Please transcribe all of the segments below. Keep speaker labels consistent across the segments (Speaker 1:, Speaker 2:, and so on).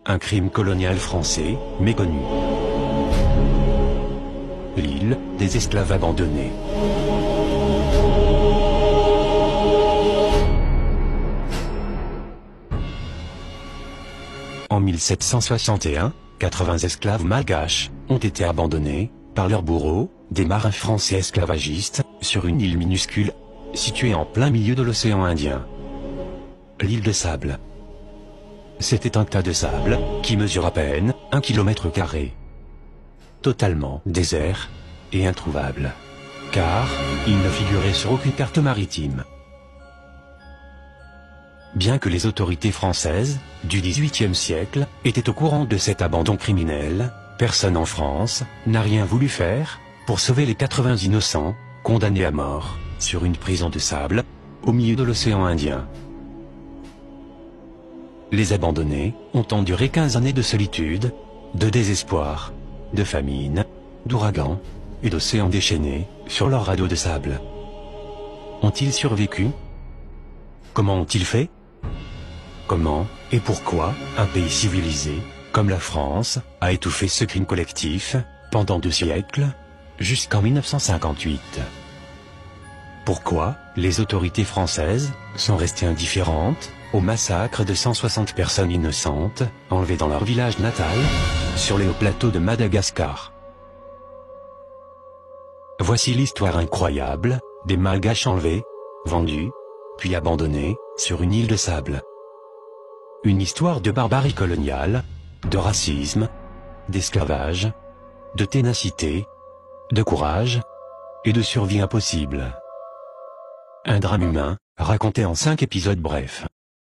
Speaker 1: un crime colonial français, méconnu. L'île des esclaves abandonnés. En 1761, 80 esclaves malgaches ont été abandonnés, par leurs bourreaux, des marins français esclavagistes, sur une île minuscule, située en plein milieu de l'océan Indien. L'île de Sable. C'était un tas de sable, qui mesure à peine 1 km². Totalement désert, et introuvable. Car, il ne figurait sur aucune carte maritime. Bien que les autorités françaises, du XVIIIe siècle, étaient au courant de cet abandon criminel, personne en France n'a rien voulu faire pour sauver les 80 innocents, condamnés à mort, sur une prison de sable, au milieu de l'océan Indien. Les abandonnés ont enduré 15 années de solitude, de désespoir, de famine, d'ouragans et d'océans déchaînés sur leur radeau de sable. Ont-ils survécu? Comment ont-ils fait? Comment et pourquoi un pays civilisé, comme la France, a étouffé ce crime collectif, pendant 2 siècles, jusqu'en 1958? Pourquoi les autorités françaises sont restées indifférentes au massacre de 160 personnes innocentes, enlevées dans leur village natal, sur les hauts plateaux de Madagascar? Voici l'histoire incroyable des Malgaches enlevés, vendus, puis abandonnés, sur une île de sable. Une histoire de barbarie coloniale, de racisme, d'esclavage, de ténacité, de courage, et de survie impossible. Un drame humain, raconté en 5 épisodes brefs.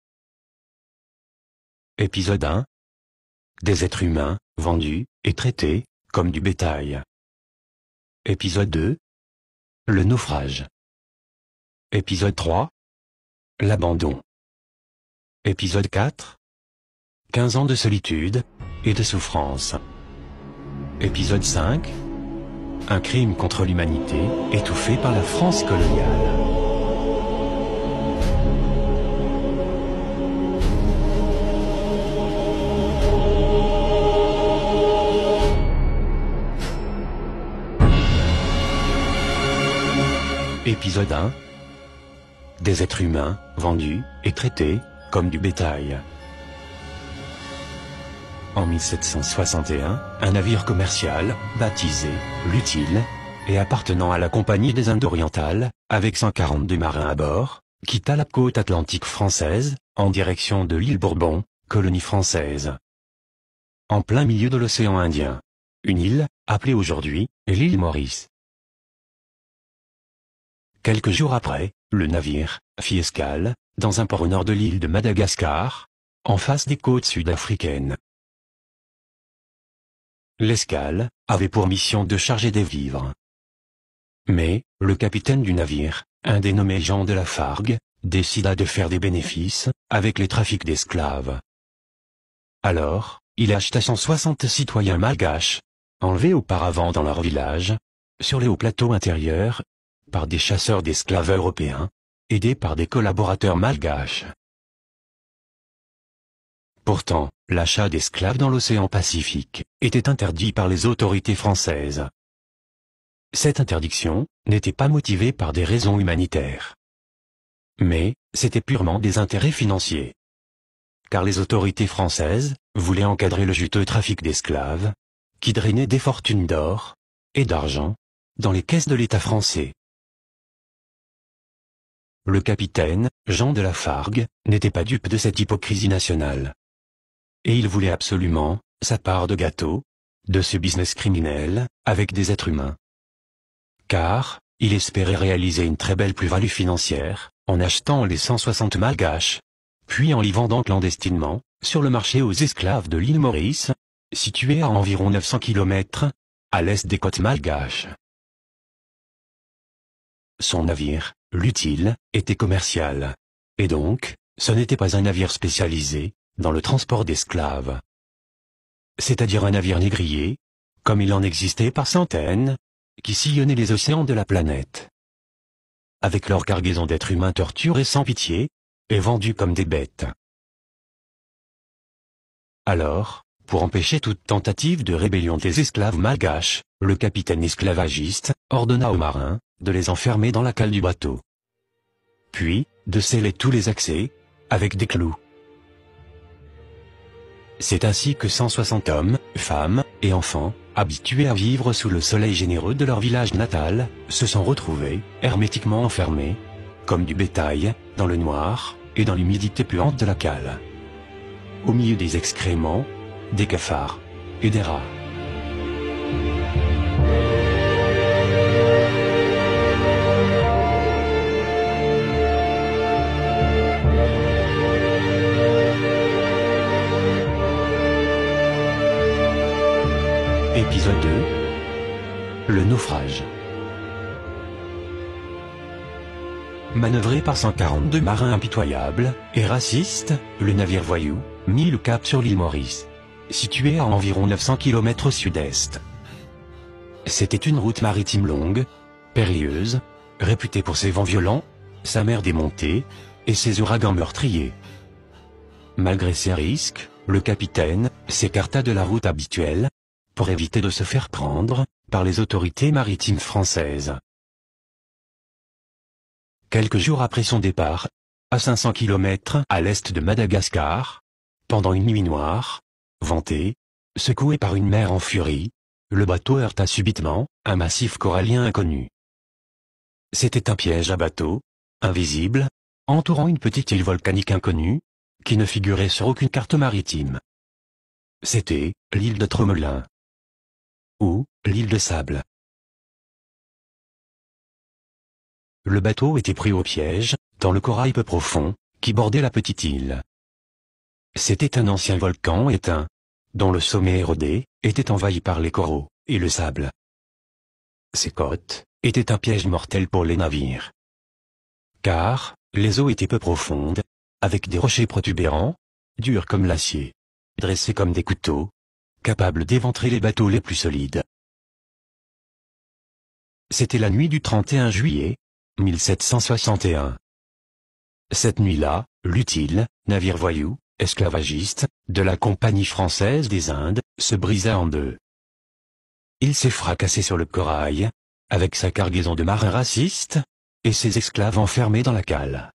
Speaker 1: Épisode 1. Des êtres humains, vendus, et traités, comme du bétail. Épisode 2. Le naufrage. Épisode 3. L'abandon. Épisode 4. 15 ans de solitude, et de souffrance. Épisode 5. Un crime contre l'humanité, étouffé par la France coloniale. Épisode 1. Des êtres humains, vendus, et traités, comme du bétail. En 1761, un navire commercial, baptisé l'Utile, et appartenant à la Compagnie des Indes orientales, avec 142 marins à bord, quitta la côte atlantique française, en direction de l'île Bourbon, colonie française. En plein milieu de l'océan Indien. Une île, appelée aujourd'hui l'île Maurice. Quelques jours après, le navire fit escale dans un port au nord de l'île de Madagascar, en face des côtes sud-africaines. L'escale avait pour mission de charger des vivres. Mais, le capitaine du navire, un dénommé Jean de Lafargue, décida de faire des bénéfices avec les trafics d'esclaves. Alors, il acheta 160 citoyens malgaches, enlevés auparavant dans leur village, sur les hauts plateaux intérieurs, par des chasseurs d'esclaves européens, aidés par des collaborateurs malgaches. Pourtant, l'achat d'esclaves dans l'océan Pacifique était interdit par les autorités françaises. Cette interdiction n'était pas motivée par des raisons humanitaires. Mais, c'était purement des intérêts financiers. Car les autorités françaises voulaient encadrer le juteux trafic d'esclaves, qui drainait des fortunes d'or et d'argent dans les caisses de l'État français. Le capitaine, Jean de Lafargue, n'était pas dupe de cette hypocrisie nationale. Et il voulait absolument sa part de gâteau, de ce business criminel, avec des êtres humains. Car, il espérait réaliser une très belle plus-value financière, en achetant les 160 malgaches, puis en les vendant clandestinement, sur le marché aux esclaves de l'île Maurice, située à environ 900 km, à l'est des côtes malgaches. Son navire, l'Utile, était commercial. Et donc, ce n'était pas un navire spécialisé dans le transport d'esclaves. C'est-à-dire un navire négrier, comme il en existait par centaines, qui sillonnaient les océans de la planète. Avec leur cargaison d'êtres humains torturés sans pitié, et vendus comme des bêtes. Alors, pour empêcher toute tentative de rébellion des esclaves malgaches, le capitaine esclavagiste ordonna aux marins de les enfermer dans la cale du bateau. Puis, de sceller tous les accès avec des clous. C'est ainsi que 160 hommes, femmes et enfants, habitués à vivre sous le soleil généreux de leur village natal, se sont retrouvés hermétiquement enfermés, comme du bétail, dans le noir et dans l'humidité puante de la cale. Au milieu des excréments, des cafards et des rats. Épisode 2. Le naufrage. Manœuvré par 142 marins impitoyables et racistes, le navire voyou mit le cap sur l'île Maurice, située à environ 900 km au sud-est. C'était une route maritime longue, périlleuse, réputée pour ses vents violents, sa mer démontée et ses ouragans meurtriers. Malgré ces risques, le capitaine s'écarta de la route habituelle pour éviter de se faire prendre par les autorités maritimes françaises. Quelques jours après son départ, à 500 km à l'est de Madagascar, pendant une nuit noire, ventée, secoué par une mer en furie, le bateau heurta subitement un massif corallien inconnu. C'était un piège à bateau, invisible, entourant une petite île volcanique inconnue, qui ne figurait sur aucune carte maritime. C'était l'île de Tromelin, ou l'île de Sable. Le bateau était pris au piège, dans le corail peu profond, qui bordait la petite île. C'était un ancien volcan éteint, dont le sommet érodé était envahi par les coraux et le sable. Ses côtes étaient un piège mortel pour les navires. Car, les eaux étaient peu profondes, avec des rochers protubérants, durs comme l'acier, dressés comme des couteaux, capables d'éventrer les bateaux les plus solides. C'était la nuit du 31 juillet 1761. Cette nuit-là, l'utile navire voyou, esclavagiste, de la Compagnie française des Indes, se brisa en deux. Il s'est fracassé sur le corail, avec sa cargaison de marins racistes, et ses esclaves enfermés dans la cale.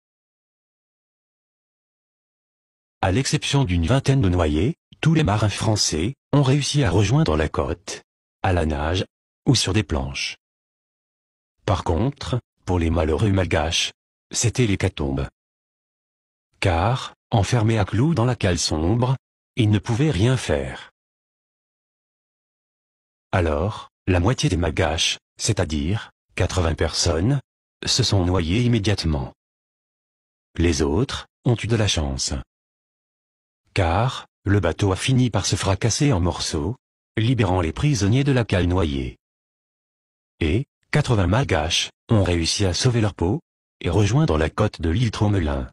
Speaker 1: À l'exception d'une vingtaine de noyés, tous les marins français ont réussi à rejoindre la côte, à la nage, ou sur des planches. Par contre, pour les malheureux malgaches, c'était l'hécatombe. Car, enfermés à clous dans la cale sombre, ils ne pouvaient rien faire. Alors, la moitié des malgaches, c'est-à-dire 80 personnes, se sont noyées immédiatement. Les autres ont eu de la chance. Car, le bateau a fini par se fracasser en morceaux, libérant les prisonniers de la cale noyée. Et 80 malgaches ont réussi à sauver leur peau et rejoindre la côte de l'île Tromelin.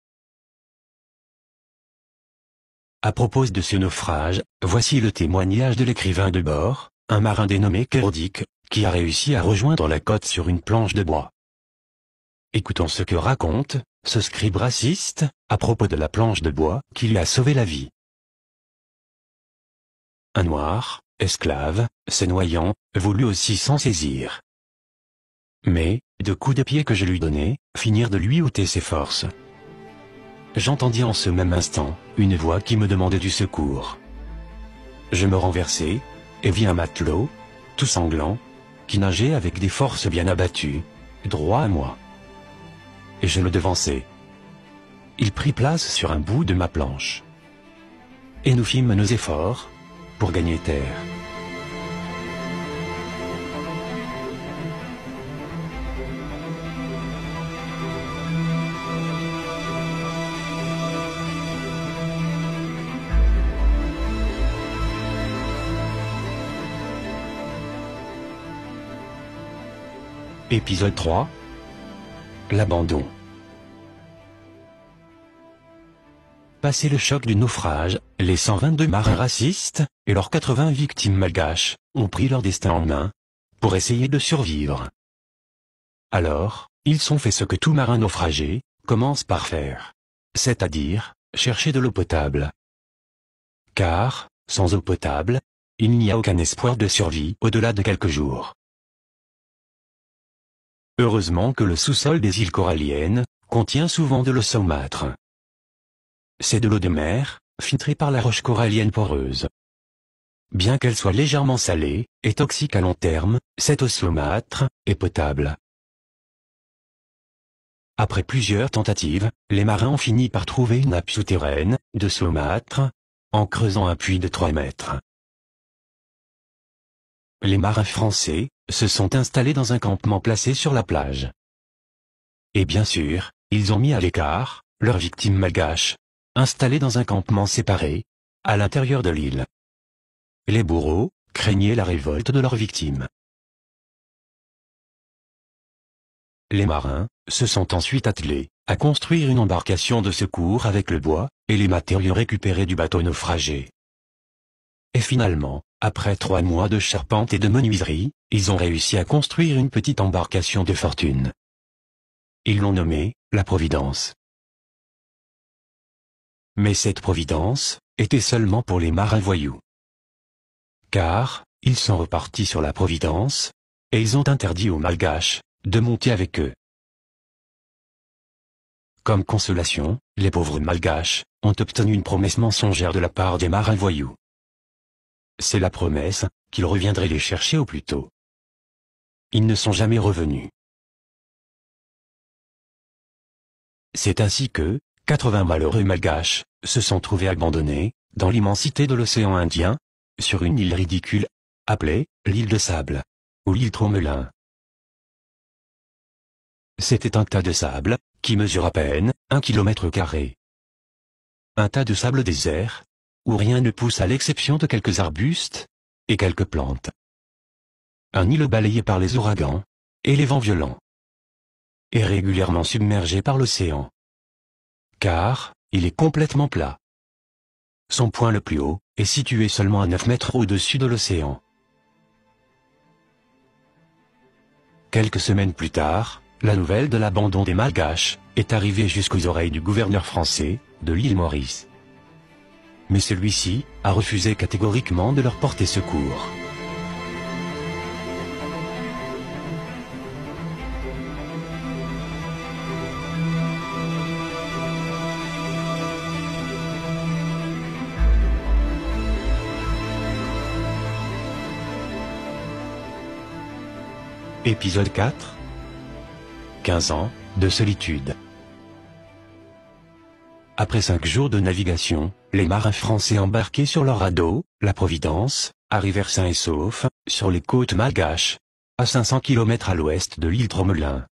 Speaker 1: À propos de ce naufrage, voici le témoignage de l'écrivain de bord, un marin dénommé Kerodic, qui a réussi à rejoindre la côte sur une planche de bois. Écoutons ce que raconte ce scribe raciste à propos de la planche de bois qui lui a sauvé la vie. Un noir, esclave, se noyant, voulut aussi s'en saisir. Mais, de coups de pied que je lui donnai, finirent de lui ôter ses forces. J'entendis en ce même instant une voix qui me demandait du secours. Je me renversai, et vis un matelot, tout sanglant, qui nageait avec des forces bien abattues, droit à moi. Et je le devançai. Il prit place sur un bout de ma planche. Et nous fîmes nos efforts pour gagner terre. Épisode 3. L'abandon. Passé le choc du naufrage, les 122 marins racistes, et leurs 80 victimes malgaches, ont pris leur destin en main, pour essayer de survivre. Alors, ils ont fait ce que tout marin naufragé commence par faire. C'est-à-dire, chercher de l'eau potable. car, sans eau potable, il n'y a aucun espoir de survie au-delà de quelques jours. Heureusement que le sous-sol des îles coralliennes contient souvent de l'eau saumâtre. C'est de l'eau de mer, filtrée par la roche corallienne poreuse. Bien qu'elle soit légèrement salée et toxique à long terme, cette eau saumâtre est potable. Après plusieurs tentatives, les marins ont fini par trouver une nappe souterraine de saumâtre, en creusant un puits de 3 mètres. Les marins français se sont installés dans un campement placé sur la plage. Et bien sûr, ils ont mis à l'écart leurs victimes malgaches, installées dans un campement séparé, à l'intérieur de l'île. Les bourreaux craignaient la révolte de leurs victimes. Les marins se sont ensuite attelés à construire une embarcation de secours avec le bois et les matériaux récupérés du bateau naufragé. Et finalement, après 3 mois de charpente et de menuiserie, ils ont réussi à construire une petite embarcation de fortune. Ils l'ont nommée la Providence. Mais cette Providence était seulement pour les marins voyous. Car, ils sont repartis sur la Providence, et ils ont interdit aux Malgaches de monter avec eux. Comme consolation, les pauvres Malgaches ont obtenu une promesse mensongère de la part des marins voyous. C'est la promesse qu'ils reviendraient les chercher au plus tôt. Ils ne sont jamais revenus. C'est ainsi que 80 malheureux Malgaches se sont trouvés abandonnés dans l'immensité de l'océan Indien, sur une île ridicule, appelée l'île de Sable, ou l'île Tromelin. C'était un tas de sable, qui mesure à peine 1 km². Un tas de sable désert, où rien ne pousse à l'exception de quelques arbustes, et quelques plantes. Un îlot balayé par les ouragans, et les vents violents. Et régulièrement submergé par l'océan. Car, il est complètement plat. Son point le plus haut est situé seulement à 9 mètres au-dessus de l'océan. Quelques semaines plus tard, la nouvelle de l'abandon des Malgaches est arrivée jusqu'aux oreilles du gouverneur français de l'île Maurice. Mais celui-ci a refusé catégoriquement de leur porter secours. Épisode 4. 15 ans de solitude. Après 5 jours de navigation, les marins français embarqués sur leur radeau, la Providence, arrivèrent sains et saufs, sur les côtes malgaches, à 500 km à l'ouest de l'île Tromelin.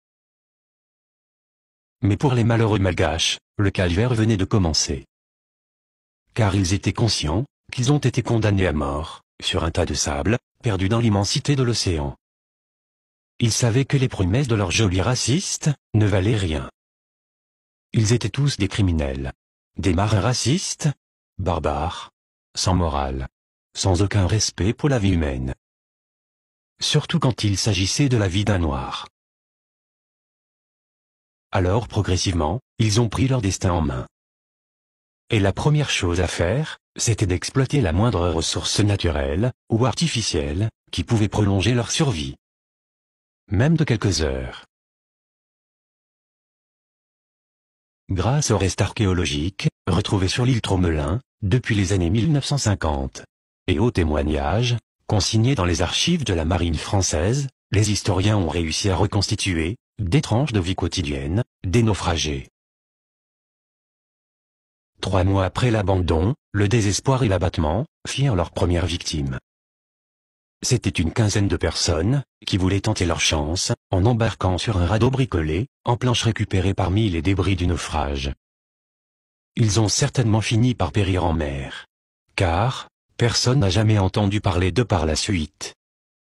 Speaker 1: Mais pour les malheureux malgaches, le calvaire venait de commencer. Car ils étaient conscients qu'ils ont été condamnés à mort, sur un tas de sable, perdu dans l'immensité de l'océan. Ils savaient que les promesses de leurs geôliers racistes ne valaient rien. Ils étaient tous des criminels. Des marins racistes, barbares, sans morale, sans aucun respect pour la vie humaine. Surtout quand il s'agissait de la vie d'un noir. Alors progressivement, ils ont pris leur destin en main. Et la première chose à faire, c'était d'exploiter la moindre ressource naturelle, ou artificielle, qui pouvait prolonger leur survie. Même de quelques heures. Grâce aux restes archéologiques, retrouvés sur l'île Tromelin, depuis les années 1950, et aux témoignages, consignés dans les archives de la marine française, les historiens ont réussi à reconstituer des tranches de vie quotidienne des naufragés. 3 mois après l'abandon, le désespoir et l'abattement firent leurs premières victimes. C'était une quinzaine de personnes qui voulaient tenter leur chance en embarquant sur un radeau bricolé, en planches récupérées parmi les débris du naufrage. Ils ont certainement fini par périr en mer. Car, personne n'a jamais entendu parler d'eux par la suite.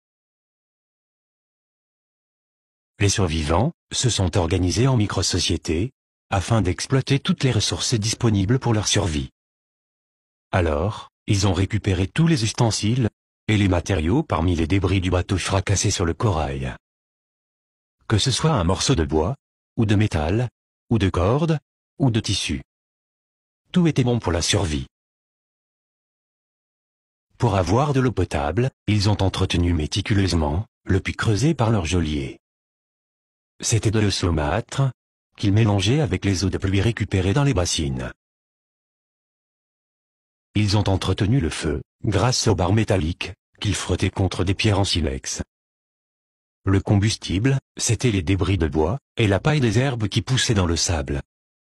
Speaker 1: Les survivants se sont organisés en micro-sociétés, afin d'exploiter toutes les ressources disponibles pour leur survie. Alors, ils ont récupéré tous les ustensiles et les matériaux parmi les débris du bateau fracassé sur le corail. Que ce soit un morceau de bois, ou de métal, ou de corde, ou de tissu. Tout était bon pour la survie. Pour avoir de l'eau potable, ils ont entretenu méticuleusement le puits creusé par leur geôlier. C'était de l'eau saumâtre qu'ils mélangeaient avec les eaux de pluie récupérées dans les bassines. Ils ont entretenu le feu, grâce aux barres métalliques, qu'ils frottaient contre des pierres en silex. Le combustible, c'étaient les débris de bois, et la paille des herbes qui poussaient dans le sable.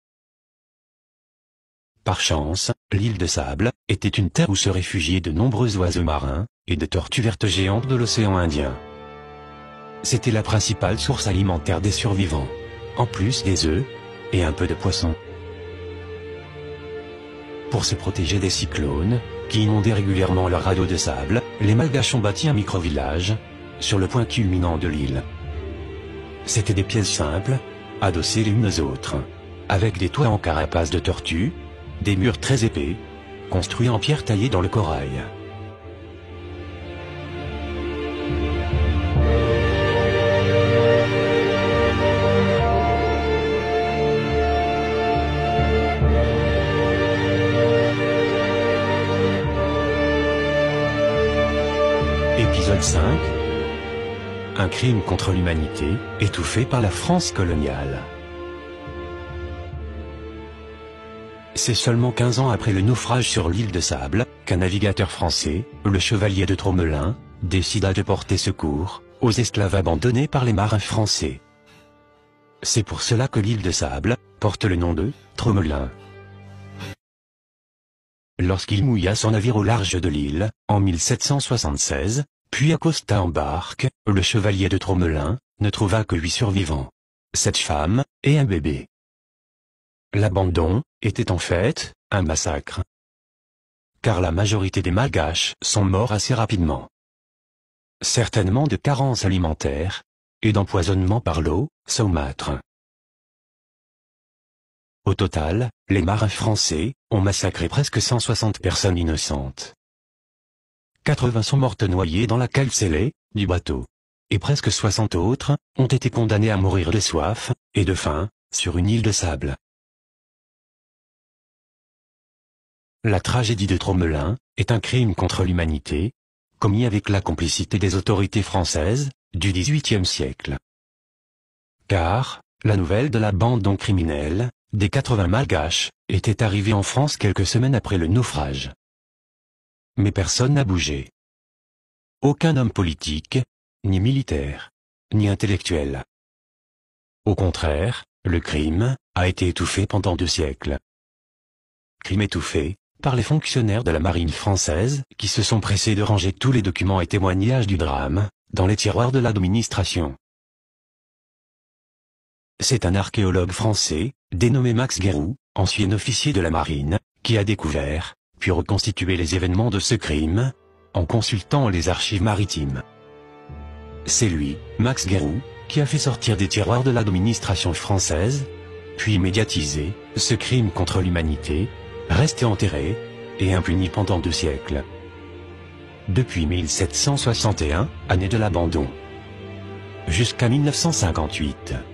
Speaker 1: Par chance, l'île de Sable était une terre où se réfugiaient de nombreux oiseaux marins, et de tortues vertes géantes de l'océan Indien. C'était la principale source alimentaire des survivants, en plus des œufs, et un peu de poissons. Pour se protéger des cyclones, qui inondaient régulièrement leur radeau de sable, les Malgaches ont bâti un micro-village, sur le point culminant de l'île. C'étaient des pièces simples, adossées les unes aux autres, avec des toits en carapace de tortue, des murs très épais, construits en pierre taillée dans le corail. Épisode 5. Un crime contre l'humanité, étouffé par la France coloniale. C'est seulement 15 ans après le naufrage sur l'île de Sable, qu'un navigateur français, le chevalier de Tromelin, décida de porter secours aux esclaves abandonnés par les marins français. C'est pour cela que l'île de Sable porte le nom de Tromelin. Lorsqu'il mouilla son navire au large de l'île, en 1776, puis accosta en barque, le chevalier de Tromelin ne trouva que 8 survivants, 7 femmes et un bébé. L'abandon était en fait un massacre. Car la majorité des Malgaches sont morts assez rapidement. Certainement de carences alimentaires et d'empoisonnement par l'eau saumâtre. Au total, les marins français ont massacré presque 160 personnes innocentes. 80 sont mortes noyées dans la cale scellée du bateau. Et presque 60 autres ont été condamnées à mourir de soif et de faim sur une île de sable. La tragédie de Tromelin est un crime contre l'humanité, commis avec la complicité des autorités françaises du XVIIIe siècle. Car, la nouvelle de l'abandon criminel des 80 Malgaches était arrivée en France quelques semaines après le naufrage. Mais personne n'a bougé. Aucun homme politique, ni militaire, ni intellectuel. Au contraire, le crime a été étouffé pendant 2 siècles. Crime étouffé par les fonctionnaires de la marine française qui se sont pressés de ranger tous les documents et témoignages du drame dans les tiroirs de l'administration. C'est un archéologue français, dénommé Max Guéroult, ancien officier de la marine, qui a découvert, puis reconstitué les événements de ce crime, en consultant les archives maritimes. C'est lui, Max Guéroult, qui a fait sortir des tiroirs de l'administration française, puis médiatisé, ce crime contre l'humanité, resté enterré et impuni pendant 2 siècles. Depuis 1761, année de l'abandon, jusqu'à 1958.